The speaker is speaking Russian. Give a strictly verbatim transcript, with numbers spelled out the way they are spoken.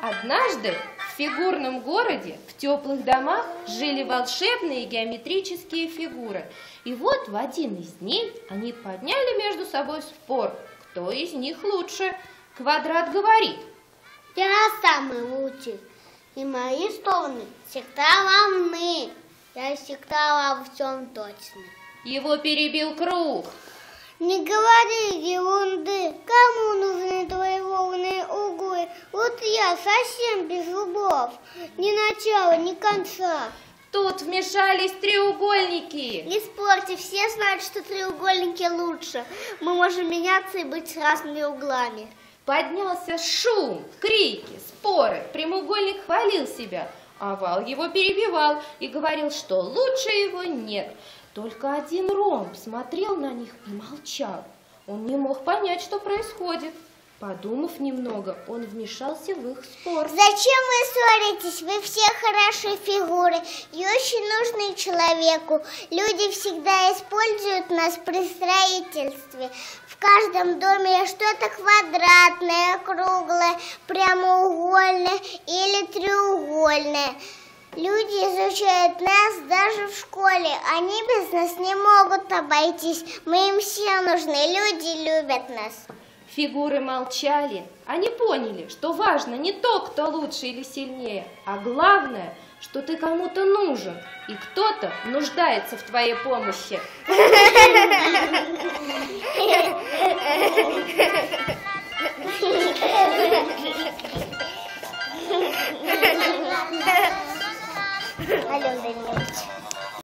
Однажды в фигурном городе в теплых домах жили волшебные геометрические фигуры. И вот в один из дней они подняли между собой спор, кто из них лучше. Квадрат говорит: я самый лучший, и мои стороны всегда равны. Я всегда во всем точно. Его перебил Круг. Не говори ерунды, кому нужны твои ровные углы? Вот я совсем без зубов, ни начала, ни конца. Тут вмешались треугольники. Не спорьте, все знают, что треугольники лучше. Мы можем меняться и быть с разными углами. Поднялся шум, крики, споры. Прямоугольник хвалил себя, овал его перебивал и говорил, что лучше его нет. Только один ромб смотрел на них и молчал. Он не мог понять, что происходит. Подумав немного, он вмешался в их спор. Зачем вы ссоритесь? Вы все хорошие фигуры и очень нужны человеку. Люди всегда используют нас при строительстве. В каждом доме что-то квадратное, круглое, прямоугольное или треугольное. Люди изучают нас даже в школе. Они без нас не могут обойтись. Мы им все нужны. Люди любят нас. Фигуры молчали. Они поняли, что важно не то, кто лучше или сильнее, а главное, что ты кому-то нужен, и кто-то нуждается в твоей помощи. Алёна Данилович.